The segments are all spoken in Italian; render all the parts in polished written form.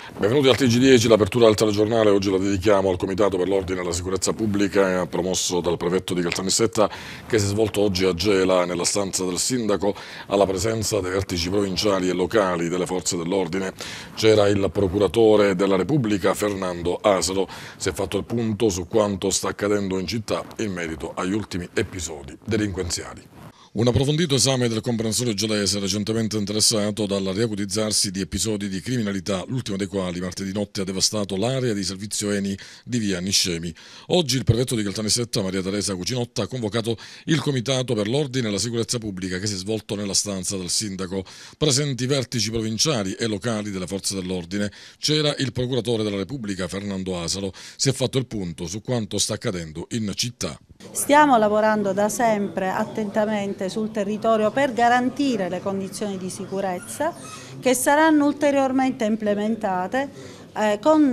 Benvenuti al TG10, l'apertura del telegiornale. Oggi la dedichiamo al Comitato per l'Ordine e la Sicurezza Pubblica, promosso dal prefetto di Caltanissetta, che si è svolto oggi a Gela, nella stanza del sindaco, alla presenza dei vertici provinciali e locali delle forze dell'ordine. C'era il procuratore della Repubblica, Fernando Asaro. Si è fatto il punto su quanto sta accadendo in città in merito agli ultimi episodi delinquenziali. Un approfondito esame del comprensorio gelese recentemente interessato dal riacutizzarsi di episodi di criminalità, l'ultimo dei quali martedì notte ha devastato l'area di servizio Eni di via Niscemi. Oggi il prefetto di Caltanissetta, Maria Teresa Cucinotta, ha convocato il Comitato per l'Ordine e la Sicurezza Pubblica, che si è svolto nella stanza del sindaco. Presenti vertici provinciali e locali delle forze dell'ordine. C'era il procuratore della Repubblica, Fernando Asaro. Si è fatto il punto su quanto sta accadendo in città. Stiamo lavorando da sempre attentamente sul territorio per garantire le condizioni di sicurezza che saranno ulteriormente implementate con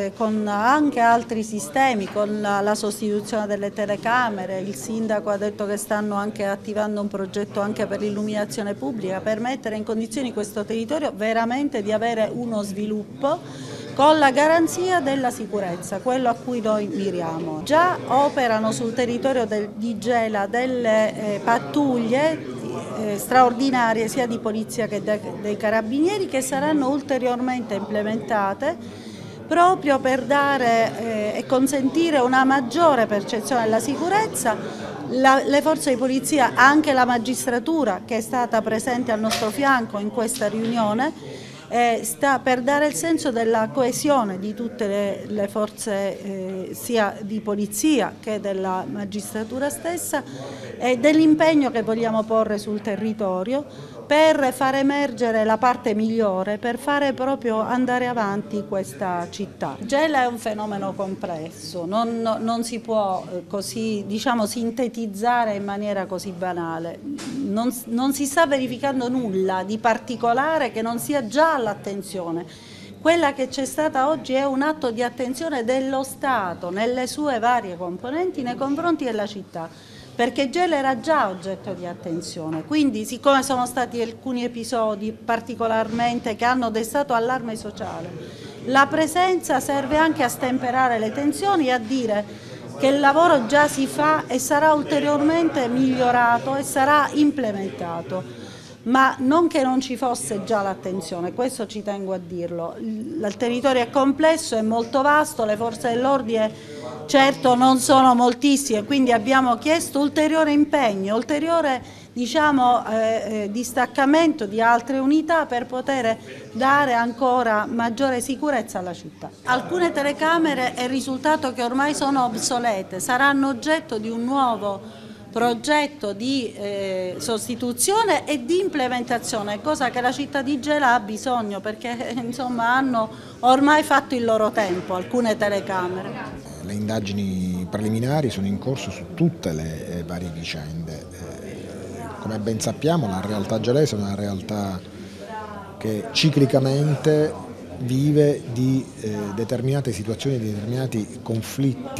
anche altri sistemi, con la sostituzione delle telecamere. Il sindaco ha detto che stanno anche attivando un progetto anche per l'illuminazione pubblica, per mettere in condizioni questo territorio veramente di avere uno sviluppo con la garanzia della sicurezza, quello a cui noi miriamo. Già operano sul territorio di Gela delle pattuglie straordinarie sia di polizia che dei carabinieri, che saranno ulteriormente implementate proprio per dare e consentire una maggiore percezione della sicurezza. Le forze di polizia, anche la magistratura che è stata presente al nostro fianco in questa riunione, sta per dare il senso della coesione di tutte le forze sia di polizia che della magistratura stessa e dell'impegno che vogliamo porre sul territorio per far emergere la parte migliore, per fare proprio andare avanti questa città. Gela è un fenomeno complesso, non si può così sintetizzare in maniera così banale. Non si sta verificando nulla di particolare che non sia già all'attenzione. Quella che c'è stata oggi è un atto di attenzione dello Stato nelle sue varie componenti nei confronti della città, perché Gela era già oggetto di attenzione. Quindi, siccome sono stati alcuni episodi particolarmente che hanno destato allarme sociale, la presenza serve anche a stemperare le tensioni e a dire che il lavoro già si fa e sarà ulteriormente migliorato e sarà implementato. Ma non che non ci fosse già l'attenzione, questo ci tengo a dirlo. Il territorio è complesso, è molto vasto, le forze dell'ordine certo non sono moltissime, quindi abbiamo chiesto ulteriore impegno, ulteriore distaccamento di altre unità per poter dare ancora maggiore sicurezza alla città. Alcune telecamere è risultato che ormai sono obsolete, saranno oggetto di un nuovo progetto di sostituzione e di implementazione, cosa che la città di Gela ha bisogno, perché insomma hanno ormai fatto il loro tempo alcune telecamere. Le indagini preliminari sono in corso su tutte le varie vicende. Come ben sappiamo, la realtà gelese è una realtà che ciclicamente vive di determinate situazioni, di determinati conflitti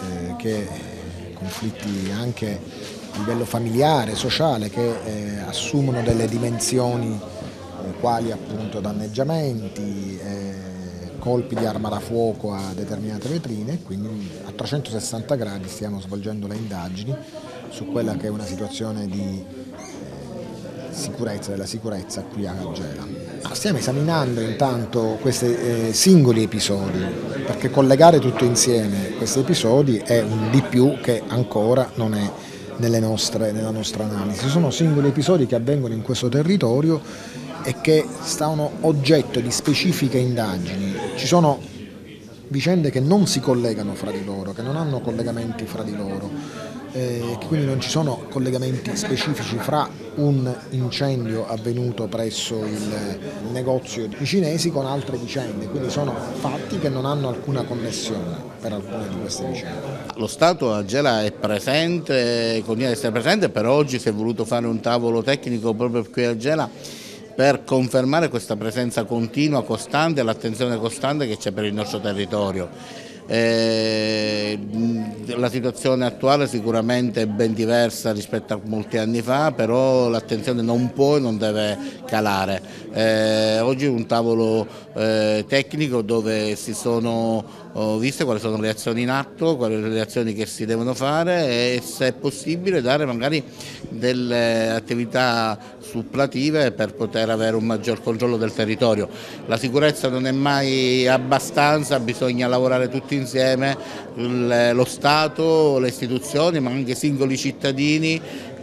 conflitti anche a livello familiare, sociale, che assumono delle dimensioni quali appunto danneggiamenti, colpi di arma da fuoco a determinate vetrine. Quindi a 360 gradi stiamo svolgendo le indagini su quella che è una situazione di sicurezza, della sicurezza qui a Gela. Stiamo esaminando intanto questi singoli episodi, perché collegare tutto insieme questi episodi è un di più che ancora non è nella nostra analisi. Sono singoli episodi che avvengono in questo territorio e che stanno oggetto di specifiche indagini. Ci sono vicende che non si collegano fra di loro, che non hanno collegamenti fra di loro, che quindi non ci sono collegamenti specifici fra un incendio avvenuto presso il negozio di cinesi con altre vicende, quindi sono fatti che non hanno alcuna connessione per alcune di queste vicende. Lo Stato a Gela è presente, continua ad essere presente, per oggi si è voluto fare un tavolo tecnico proprio qui a Gela per confermare questa presenza continua, costante, l'attenzione costante che c'è per il nostro territorio. La situazione attuale sicuramente è ben diversa rispetto a molti anni fa, però l'attenzione non può e non deve calare. Oggi è un tavolo tecnico dove si sono viste quali sono le azioni in atto, quali sono le azioni che si devono fare e se è possibile dare magari delle attività suppletive per poter avere un maggior controllo del territorio. La sicurezza non è mai abbastanza, bisogna lavorare tutti insieme, lo Stato, le istituzioni ma anche i singoli cittadini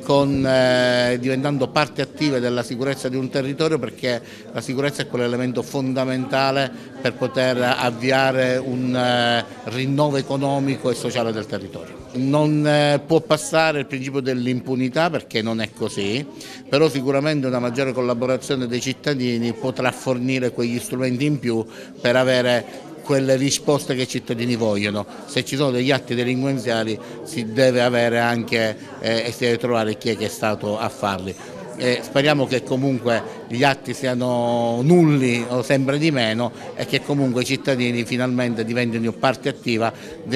diventando parte attive della sicurezza di un territorio, perché la sicurezza è quell'elemento fondamentale per poter avviare un rinnovo economico e sociale del territorio. Non può passare il principio dell'impunità perché non è così, però sicuramente una maggiore collaborazione dei cittadini potrà fornire quegli strumenti in più per avere quelle risposte che i cittadini vogliono. Se ci sono degli atti delinquenziali si deve avere anche e si deve trovare chi è che è stato a farli. Speriamo che comunque gli atti siano nulli o sempre di meno e che comunque i cittadini finalmente diventino parte attiva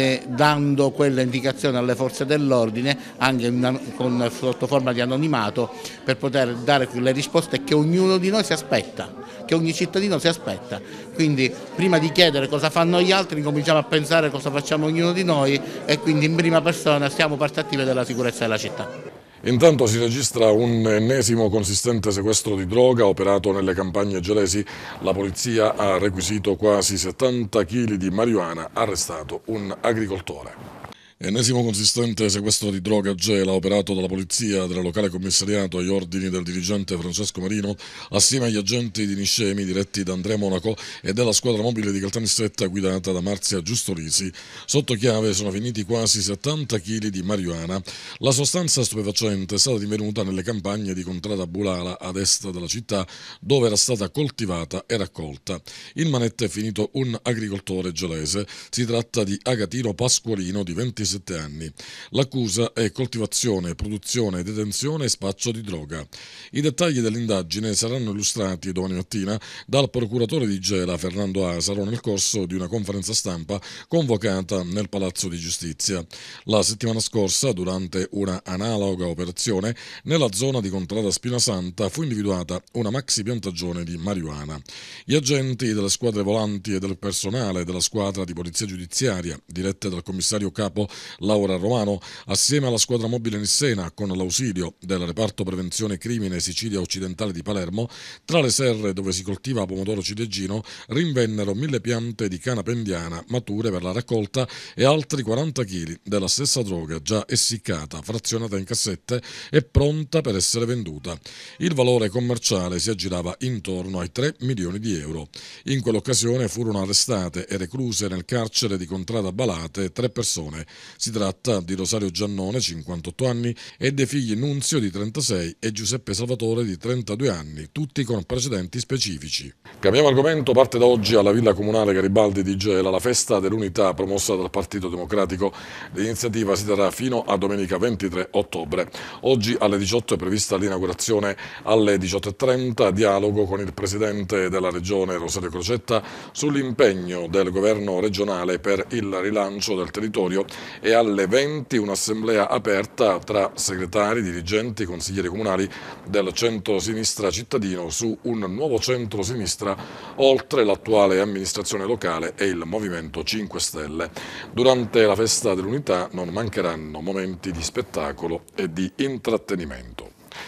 dando quelle indicazioni alle forze dell'ordine anche sotto forma di anonimato per poter dare quelle risposte che ognuno di noi si aspetta, che ogni cittadino si aspetta. Quindi prima di chiedere cosa fanno gli altri cominciamo a pensare cosa facciamo ognuno di noi e quindi in prima persona siamo parte attive della sicurezza della città. Intanto si registra un ennesimo consistente sequestro di droga operato nelle campagne gelesi. La polizia ha requisito quasi 70 kg di marijuana, arrestato un agricoltore. Ennesimo consistente sequestro di droga a Gela operato dalla polizia del locale commissariato agli ordini del dirigente Francesco Marino assieme agli agenti di Niscemi diretti da Andrea Monaco e della squadra mobile di Caltanissetta guidata da Marzia Giustorisi. Sotto chiave sono finiti quasi 70 kg di marijuana. La sostanza stupefacente è stata rinvenuta nelle campagne di Contrada Bulala ad est della città dove era stata coltivata e raccolta. In manette è finito un agricoltore gelese. Si tratta di Agatino Pasqualino di 27 anni. L'accusa è coltivazione, produzione, detenzione e spaccio di droga. I dettagli dell'indagine saranno illustrati domani mattina dal procuratore di Gela Fernando Asaro nel corso di una conferenza stampa convocata nel Palazzo di Giustizia. La settimana scorsa, durante una analoga operazione, nella zona di Contrada Spinasanta fu individuata una maxi piantagione di marijuana. Gli agenti delle squadre volanti e del personale della squadra di polizia giudiziaria, dirette dal commissario capo Laura Romano, assieme alla squadra mobile Nissena, con l'ausilio del reparto prevenzione crimine Sicilia Occidentale di Palermo, tra le serre dove si coltiva pomodoro ciliegino rinvennero 1000 piante di canapa indiana mature per la raccolta e altri 40 kg della stessa droga già essiccata, frazionata in cassette e pronta per essere venduta. Il valore commerciale si aggirava intorno ai 3 milioni di euro. In quell'occasione furono arrestate e recluse nel carcere di Contrada Balate 3 persone. Si tratta di Rosario Giannone, 58 anni, e dei figli Nunzio, di 36, e Giuseppe Salvatore, di 32 anni, tutti con precedenti specifici. Cambiamo argomento, parte da oggi alla Villa Comunale Garibaldi di Gela la festa dell'unità promossa dal Partito Democratico. L'iniziativa si terrà fino a domenica 23 ottobre. Oggi alle 18 è prevista l'inaugurazione, alle 18:30 dialogo con il presidente della regione Rosario Crocetta sull'impegno del governo regionale per il rilancio del territorio e alle 20 un'assemblea aperta tra segretari, dirigenti, consiglieri comunali del centro-sinistra cittadino su un nuovo centro-sinistra oltre l'attuale amministrazione locale e il Movimento 5 Stelle. Durante la festa dell'unità non mancheranno momenti di spettacolo e di intrattenimento.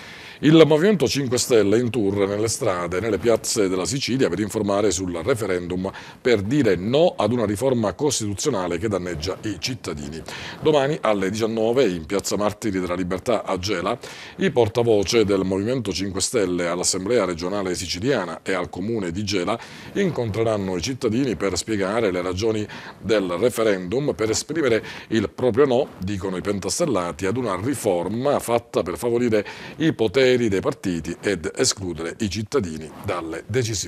Il Movimento 5 Stelle è in tour nelle strade e nelle piazze della Sicilia per informare sul referendum per dire no ad una riforma costituzionale che danneggia i cittadini. Domani alle 19 in Piazza Martiri della Libertà a Gela i portavoce del Movimento 5 Stelle all'Assemblea regionale siciliana e al Comune di Gela incontreranno i cittadini per spiegare le ragioni del referendum, per esprimere il proprio no, dicono i pentastellati, ad una riforma fatta per favorire i poteri dei partiti ed escludere i cittadini dalle decisioni.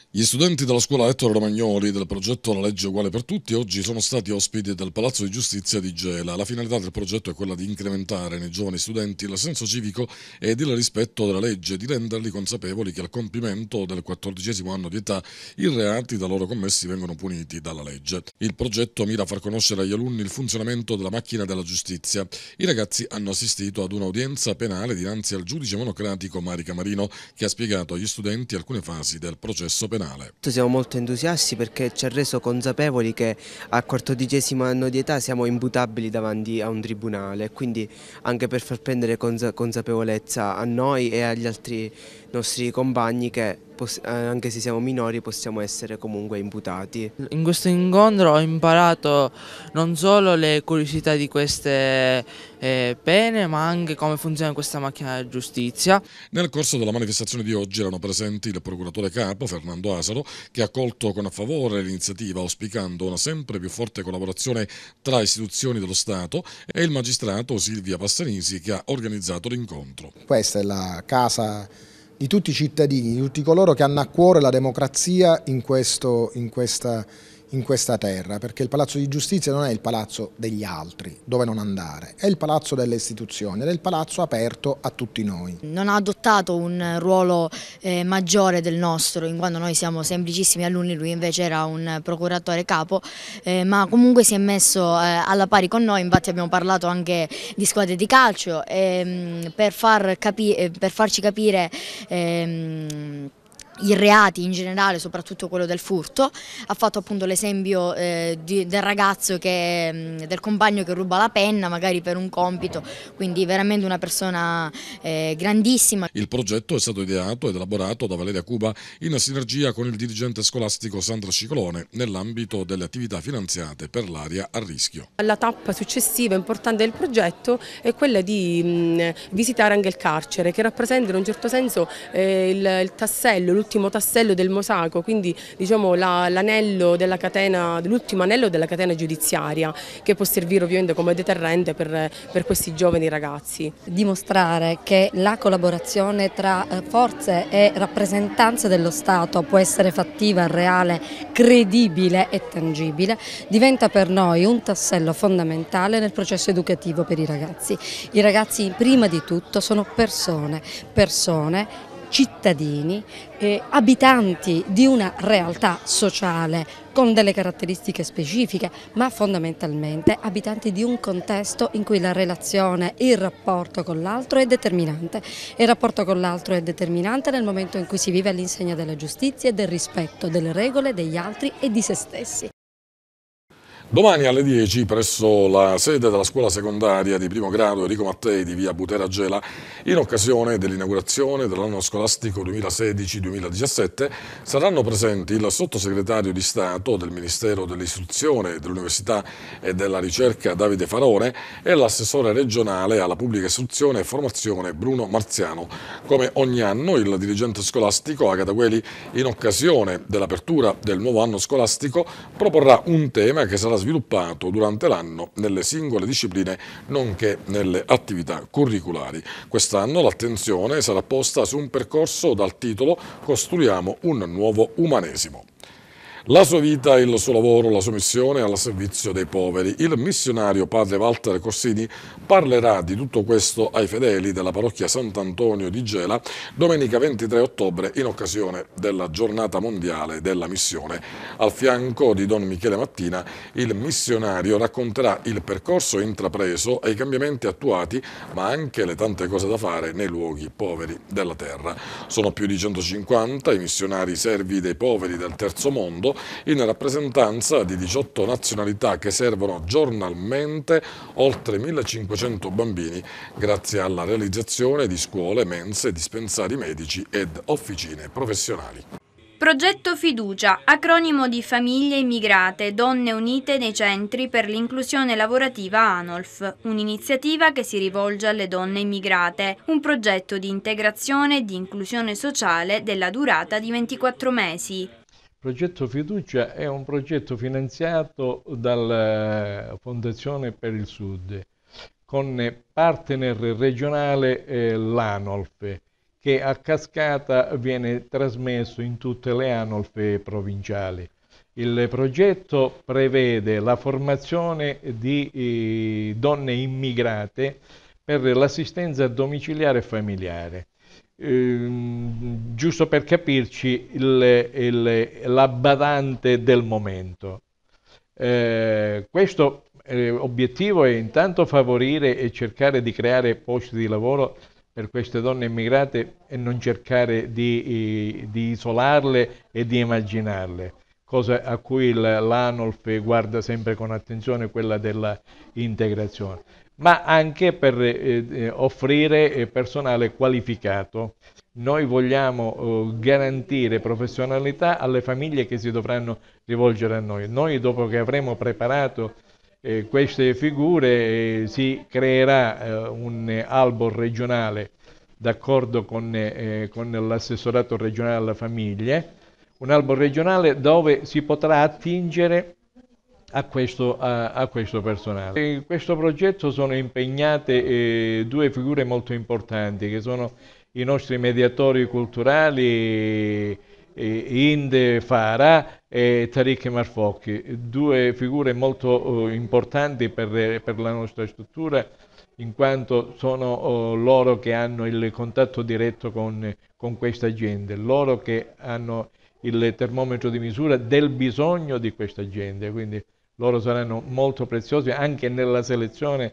Gli studenti della scuola Ettore Romagnoli del progetto La legge uguale per tutti oggi sono stati ospiti del Palazzo di Giustizia di Gela. La finalità del progetto è quella di incrementare nei giovani studenti il senso civico ed il rispetto della legge, di renderli consapevoli che al compimento del 14° anno di età i reati da loro commessi vengono puniti dalla legge. Il progetto mira a far conoscere agli alunni il funzionamento della macchina della giustizia. I ragazzi hanno assistito ad un'udienza penale dinanzi al giudice monocratico Mari Camarino, che ha spiegato agli studenti alcune fasi del processo penale. Siamo molto entusiasti perché ci ha reso consapevoli che al 14° anno di età siamo imputabili davanti a un tribunale, quindi anche per far prendere consapevolezza a noi e agli altri nostri compagni che anche se siamo minori possiamo essere comunque imputati. In questo incontro ho imparato non solo le curiosità di queste pene, ma anche come funziona questa macchina della giustizia. Nel corso della manifestazione di oggi erano presenti il procuratore capo Fernando Asaro, che ha accolto con favore l'iniziativa, auspicando una sempre più forte collaborazione tra istituzioni dello Stato, e il magistrato Silvia Passanisi, che ha organizzato l'incontro. Questa è la casa di tutti i cittadini, di tutti coloro che hanno a cuore la democrazia in questa terra, perché il Palazzo di Giustizia non è il palazzo degli altri, dove non andare, è il palazzo delle istituzioni, ed è il palazzo aperto a tutti noi. Non ha adottato un ruolo maggiore del nostro, in quanto noi siamo semplicissimi alunni, lui invece era un procuratore capo, ma comunque si è messo alla pari con noi. Infatti abbiamo parlato anche di squadre di calcio per farci capire i reati in generale, soprattutto quello del furto. Ha fatto appunto l'esempio del ragazzo del compagno che ruba la penna magari per un compito, quindi veramente una persona grandissima. Il progetto è stato ideato ed elaborato da Valeria Cuba in sinergia con il dirigente scolastico Sandra Scicolone nell'ambito delle attività finanziate per l'area a rischio. La tappa successiva importante del progetto è quella di visitare anche il carcere, che rappresenta in un certo senso il tassello, l'ultimo tassello del mosaico, quindi diciamo l'anello della catena, l'ultimo anello della catena giudiziaria, che può servire ovviamente come deterrente per questi giovani ragazzi. Dimostrare che la collaborazione tra forze e rappresentanze dello Stato può essere fattiva, reale, credibile e tangibile diventa per noi un tassello fondamentale nel processo educativo per i ragazzi. I ragazzi prima di tutto sono persone, cittadini, abitanti di una realtà sociale con delle caratteristiche specifiche, ma fondamentalmente abitanti di un contesto in cui la relazione, il rapporto con l'altro è determinante. Il rapporto con l'altro è determinante nel momento in cui si vive all'insegna della giustizia e del rispetto delle regole degli altri e di se stessi. Domani alle 10 presso la sede della scuola secondaria di primo grado Enrico Mattei di via Butera Gela, in occasione dell'inaugurazione dell'anno scolastico 2016-2017, saranno presenti il sottosegretario di Stato del Ministero dell'Istruzione, dell'Università e della Ricerca Davide Farone e l'assessore regionale alla pubblica istruzione e formazione Bruno Marziano. Come ogni anno il dirigente scolastico Agata Gueli, in occasione dell'apertura del nuovo anno scolastico, proporrà un tema che sarà sviluppato durante l'anno nelle singole discipline nonché nelle attività curriculari. Quest'anno l'attenzione sarà posta su un percorso dal titolo Costruiamo un nuovo umanesimo. La sua vita, il suo lavoro, la sua missione al servizio dei poveri. Il missionario padre Walter Corsini parlerà di tutto questo ai fedeli della parrocchia Sant'Antonio di Gela domenica 23 ottobre in occasione della giornata mondiale della missione. Al fianco di Don Michele Mattina, il missionario racconterà il percorso intrapreso e i cambiamenti attuati, ma anche le tante cose da fare nei luoghi poveri della terra. Sono più di 150 i missionari servi dei poveri del terzo mondo, in rappresentanza di 18 nazionalità, che servono giornalmente oltre 1500 bambini grazie alla realizzazione di scuole, mense, dispensari medici ed officine professionali. Progetto Fiducia, acronimo di Famiglie Immigrate, Donne Unite nei Centri per l'Inclusione Lavorativa ANOLF, un'iniziativa che si rivolge alle donne immigrate, un progetto di integrazione e di inclusione sociale della durata di 24 mesi. Il progetto Fiducia è un progetto finanziato dalla Fondazione per il Sud con partner regionale l'ANOLF, che a cascata viene trasmesso in tutte le ANOLF provinciali. Il progetto prevede la formazione di donne immigrate per l'assistenza domiciliare e familiare. Giusto per capirci, la badante del momento. Questo obiettivo è intanto favorire e cercare di creare posti di lavoro per queste donne immigrate e non cercare di isolarle e di emarginarle, cosa a cui l'ANOLF guarda sempre con attenzione, quella della integrazione, ma anche per offrire personale qualificato. Noi vogliamo garantire professionalità alle famiglie che si dovranno rivolgere a noi. Noi, dopo che avremo preparato queste figure, si creerà un albo regionale d'accordo con l'assessorato regionale alla famiglia, un albo regionale dove si potrà attingere a questo personale. In questo progetto sono impegnate due figure molto importanti, che sono i nostri mediatori culturali Inde Farah e Tariq Marfocchi, due figure molto importanti per la nostra struttura, in quanto sono loro che hanno il contatto diretto con questa gente, loro che hanno il termometro di misura del bisogno di questa gente, quindi loro saranno molto preziosi anche nella selezione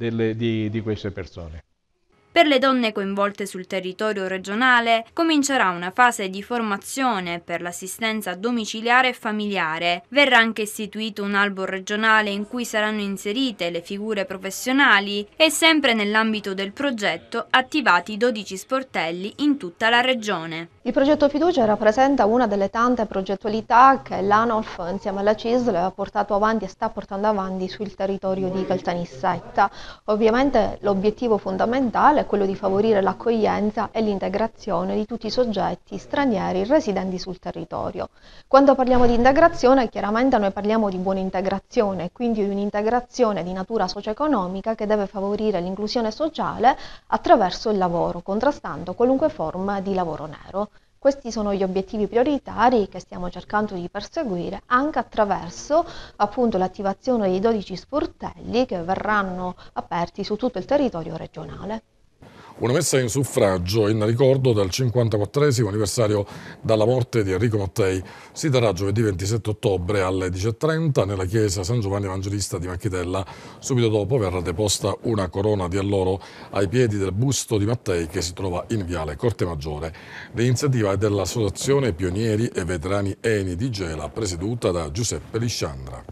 di queste persone. Per le donne coinvolte sul territorio regionale comincerà una fase di formazione per l'assistenza domiciliare e familiare. Verrà anche istituito un albo regionale in cui saranno inserite le figure professionali e, sempre nell'ambito del progetto, attivati 12 sportelli in tutta la regione. Il progetto Fiducia rappresenta una delle tante progettualità che l'ANOLF insieme alla CISL ha portato avanti e sta portando avanti sul territorio di Caltanissetta. Ovviamente l'obiettivo fondamentale è quello di favorire l'accoglienza e l'integrazione di tutti i soggetti stranieri residenti sul territorio. Quando parliamo di integrazione, chiaramente noi parliamo di buona integrazione, quindi di un'integrazione di natura socio-economica che deve favorire l'inclusione sociale attraverso il lavoro, contrastando qualunque forma di lavoro nero. Questi sono gli obiettivi prioritari che stiamo cercando di perseguire anche attraverso appunto l'attivazione di 12 sportelli che verranno aperti su tutto il territorio regionale. Una messa in suffragio in ricordo del 54esimo anniversario dalla morte di Enrico Mattei si terrà giovedì 27 ottobre alle 10:30 nella chiesa San Giovanni Evangelista di Macchitella. Subito dopo verrà deposta una corona di alloro ai piedi del busto di Mattei che si trova in viale Corte Maggiore. L'iniziativa è dell'Associazione Pionieri e Veterani Eni di Gela, presieduta da Giuseppe Lisciandra.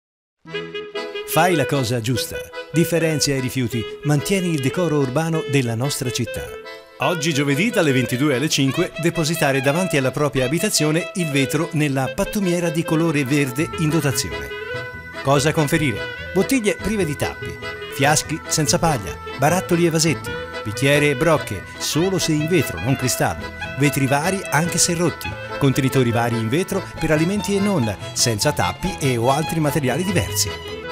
Fai la cosa giusta, differenzia i rifiuti, mantieni il decoro urbano della nostra città. Oggi giovedì dalle 22 alle 5 depositare davanti alla propria abitazione il vetro nella pattumiera di colore verde in dotazione. Cosa conferire? Bottiglie prive di tappi, fiaschi senza paglia, barattoli e vasetti, bicchiere e brocche solo se in vetro, non cristallo, vetri vari anche se rotti, contenitori vari in vetro per alimenti e non, senza tappi e o altri materiali diversi.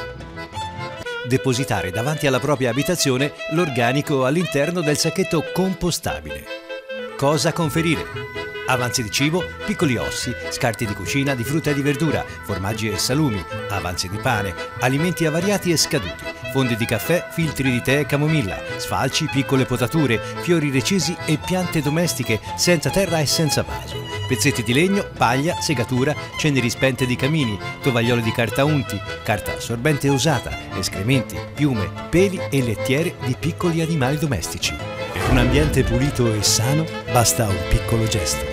Depositare davanti alla propria abitazione l'organico all'interno del sacchetto compostabile. Cosa conferire? Avanzi di cibo, piccoli ossi, scarti di cucina, di frutta e di verdura, formaggi e salumi, avanzi di pane, alimenti avariati e scaduti, fondi di caffè, filtri di tè e camomilla, sfalci, piccole potature, fiori recisi e piante domestiche senza terra e senza vaso, pezzetti di legno, paglia, segatura, ceneri spente di camini, tovaglioli di carta unti, carta assorbente usata, escrementi, piume, peli e lettiere di piccoli animali domestici. Per un ambiente pulito e sano basta un piccolo gesto.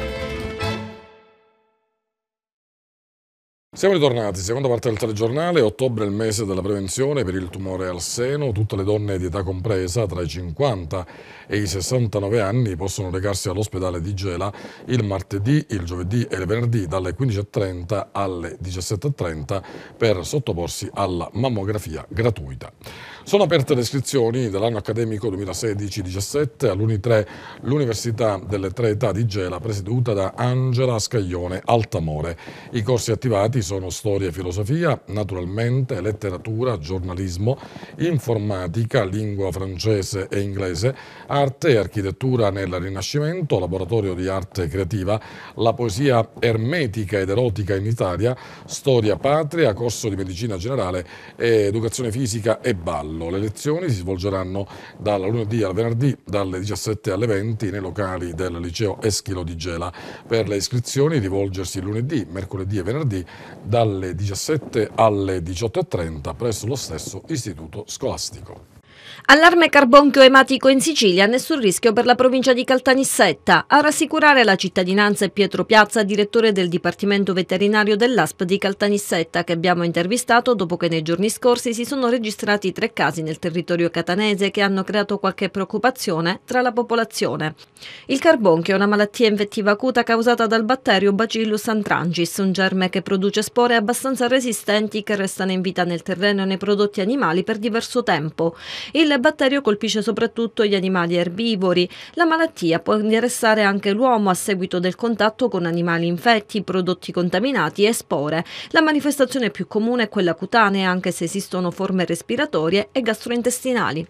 Siamo ritornati, seconda parte del telegiornale. Ottobre è il mese della prevenzione per il tumore al seno. Tutte le donne di età compresa tra i 50 e i 69 anni possono recarsi all'ospedale di Gela il martedì, il giovedì e il venerdì dalle 15:30 alle 17:30 per sottoporsi alla mammografia gratuita. Sono aperte le iscrizioni dell'anno accademico 2016-17 all'Uni3, l'Università delle Tre Età di Gela, presieduta da Angela Scaglione Altamore. I corsi attivati sono storia e filosofia, naturalmente letteratura, giornalismo, informatica, lingua francese e inglese, arte e architettura nel Rinascimento, laboratorio di arte creativa, la poesia ermetica ed erotica in Italia, storia patria, corso di medicina generale, educazione fisica e ballo. Le lezioni si svolgeranno dal lunedì al venerdì dalle 17 alle 20 nei locali del liceo Eschilo di Gela. Per le iscrizioni rivolgersi lunedì, mercoledì e venerdì dalle 17 alle 18:30 presso lo stesso istituto scolastico. Allarme carbonchio ematico in Sicilia, nessun rischio per la provincia di Caltanissetta. A rassicurare la cittadinanza è Pietro Piazza, direttore del Dipartimento Veterinario dell'ASP di Caltanissetta, che abbiamo intervistato dopo che nei giorni scorsi si sono registrati 3 casi nel territorio catanese che hanno creato qualche preoccupazione tra la popolazione. Il carbonchio è una malattia infettiva acuta causata dal batterio Bacillus anthracis, un germe che produce spore abbastanza resistenti che restano in vita nel terreno e nei prodotti animali per diverso tempo. Il batterio colpisce soprattutto gli animali erbivori. La malattia può interessare anche l'uomo a seguito del contatto con animali infetti, prodotti contaminati e spore. La manifestazione più comune è quella cutanea, anche se esistono forme respiratorie e gastrointestinali.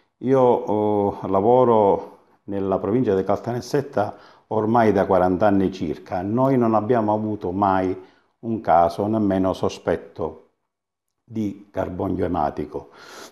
Io lavoro nella provincia di Caltanissetta ormai da 40 anni circa. Noi non abbiamo avuto mai un caso, nemmeno sospetto, di carbonchio ematico,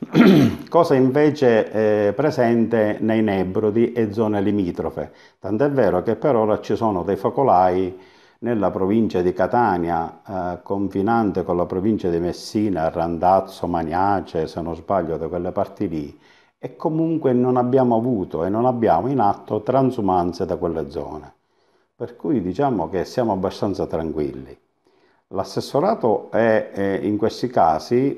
cosa invece è presente nei Nebrodi e zone limitrofe, tant'è vero che per ora ci sono dei focolai nella provincia di Catania, confinante con la provincia di Messina, Randazzo, Maniace, se non sbaglio, da quelle parti lì, e comunque non abbiamo avuto e non abbiamo in atto transumanze da quelle zone, per cui diciamo che siamo abbastanza tranquilli. L'assessorato in questi casi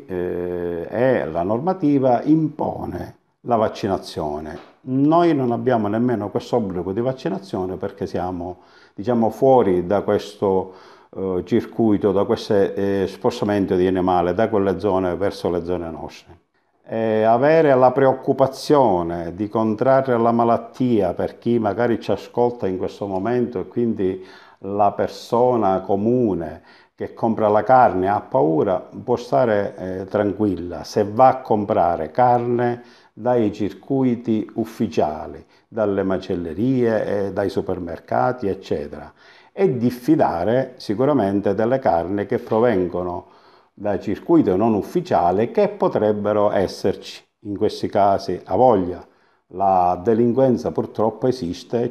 la normativa impone la vaccinazione. Noi non abbiamo nemmeno questo obbligo di vaccinazione perché siamo, diciamo, fuori da questo circuito, da questo spostamento di animali da quelle zone verso le zone nostre. Avere la preoccupazione di contrarre la malattia per chi magari ci ascolta in questo momento e quindi la persona comune che compra la carne ha paura, può stare tranquilla se va a comprare carne dai circuiti ufficiali, dalle macellerie, dai supermercati, eccetera, e diffidare sicuramente delle carni che provengono da circuito non ufficiale che potrebbero esserci. In questi casi, a voglia, la delinquenza purtroppo esiste,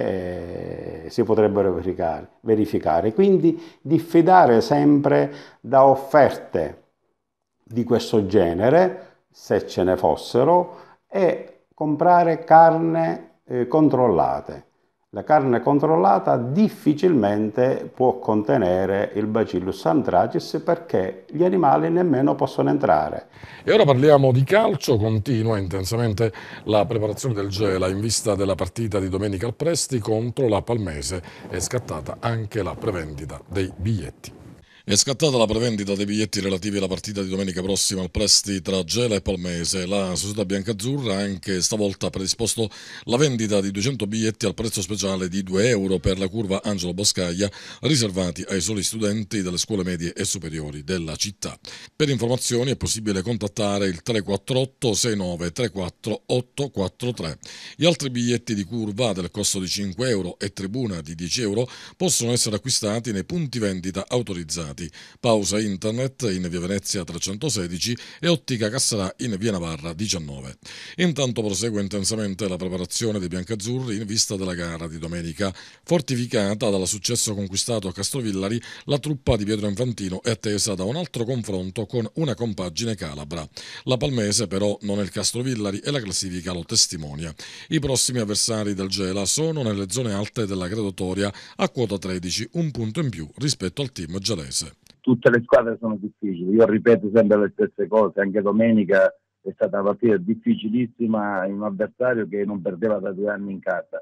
c'è, si potrebbero verificare. Quindi diffidare sempre da offerte di questo genere, se ce ne fossero, e comprare carne controllate. La carne controllata difficilmente può contenere il Bacillus anthracis perché gli animali nemmeno possono entrare. E ora parliamo di calcio. Continua intensamente la preparazione del Gela in vista della partita di domenica al Presti contro la Palmese. È scattata anche la prevendita dei biglietti. È scattata la prevendita dei biglietti relativi alla partita di domenica prossima al Presti tra Gela e Palmese. La società biancazzurra ha anche stavolta predisposto la vendita di 200 biglietti al prezzo speciale di €2 per la curva Angelo Boscaglia, riservati ai soli studenti delle scuole medie e superiori della città. Per informazioni è possibile contattare il 348 6934 843. Gli altri biglietti di curva del costo di €5 e tribuna di €10 possono essere acquistati nei punti vendita autorizzati. Pausa Internet in via Venezia 316 e Ottica Casserà in via Navarra 19. Intanto prosegue intensamente la preparazione dei biancazzurri in vista della gara di domenica. Fortificata dal successo conquistato a Castrovillari, la truppa di Pietro Infantino è attesa da un altro confronto con una compagine calabra. La Palmese però non è il Castrovillari e la classifica lo testimonia. I prossimi avversari del Gela sono nelle zone alte della graduatoria a quota 13, un punto in più rispetto al team gelese. Tutte le squadre sono difficili, io ripeto sempre le stesse cose, anche domenica è stata una partita difficilissima in un avversario che non perdeva da 2 anni in casa.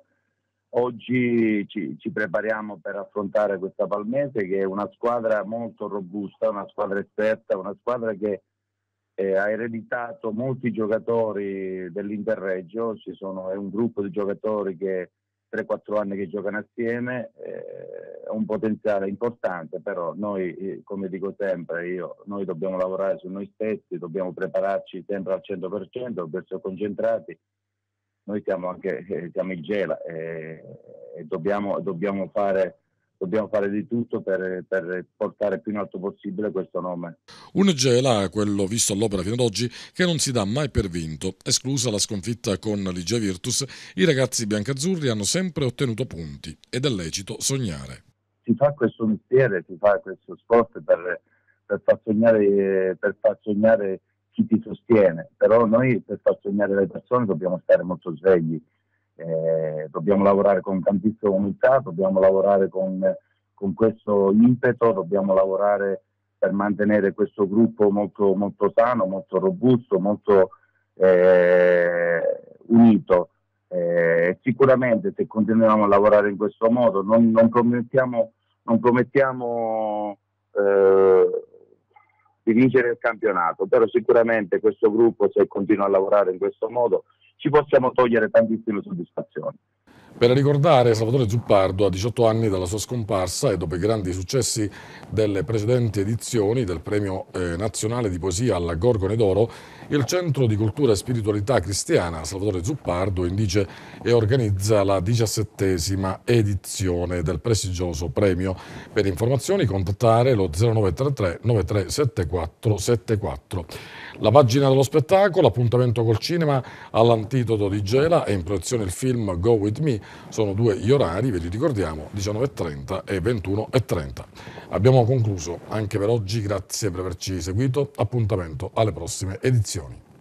Oggi ci prepariamo per affrontare questa Palmese che è una squadra molto robusta, una squadra esperta, una squadra che ha ereditato molti giocatori dell'Interreggio, è un gruppo di giocatori che 3-4 anni che giocano assieme, è un potenziale importante, però noi, come dico sempre, noi dobbiamo lavorare su noi stessi, dobbiamo prepararci sempre al 100%, dobbiamo essere concentrati. Noi siamo il Gela e dobbiamo fare di tutto per portare più in alto possibile questo nome. Un Gela, quello visto all'opera fino ad oggi, che non si dà mai per vinto. Esclusa la sconfitta con l'Igia Virtus, i ragazzi biancazzurri hanno sempre ottenuto punti ed è lecito sognare. Si fa questo mestiere, si fa questo sport per far sognare chi ti sostiene, però noi per far sognare le persone dobbiamo stare molto svegli. Dobbiamo lavorare con tantissima umiltà, dobbiamo lavorare con questo impeto, dobbiamo lavorare per mantenere questo gruppo molto, molto sano, molto robusto, molto unito. Sicuramente se continuiamo a lavorare in questo modo non promettiamo di vincere il campionato, però sicuramente questo gruppo, se continua a lavorare in questo modo, ci possiamo togliere tantissime soddisfazioni. Per ricordare Salvatore Zuppardo, a 18 anni dalla sua scomparsa e dopo i grandi successi delle precedenti edizioni del Premio Nazionale di Poesia alla Gorgone d'Oro, il Centro di Cultura e Spiritualità Cristiana Salvatore Zuppardo indice e organizza la 17ª edizione del prestigioso premio. Per informazioni contattare lo 0933 937474. La pagina dello spettacolo, appuntamento col cinema all'Antidoto di Gela e in proiezione il film Go With Me. Sono 2 gli orari, ve li ricordiamo, 19:30 e 21:30. Abbiamo concluso anche per oggi, grazie per averci seguito, appuntamento alle prossime edizioni.